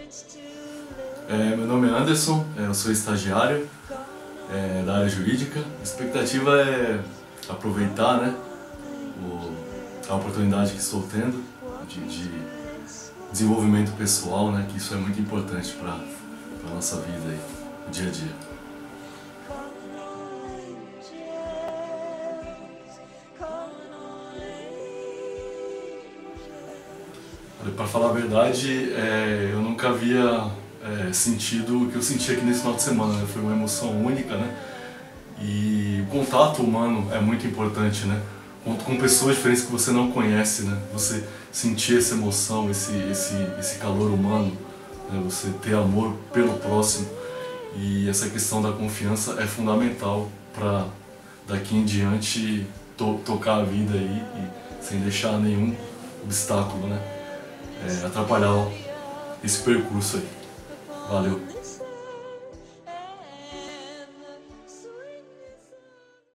Meu nome é Anderson, eu sou estagiário da área jurídica. A expectativa é aproveitar, né, a oportunidade que estou tendo de desenvolvimento pessoal, né, que isso é muito importante para a nossa vida aí, no dia a dia. Para falar a verdade, eu nunca havia sentido o que eu senti aqui nesse final de semana, né? Foi uma emoção única, né? E o contato humano é muito importante, né? Com pessoas diferentes que você não conhece, né? Você sentir essa emoção, esse calor humano, né? Você ter amor pelo próximo. E essa questão da confiança é fundamental para daqui em diante tocar a vida aí e sem deixar nenhum obstáculo, né? Atrapalhar esse percurso aí. Valeu!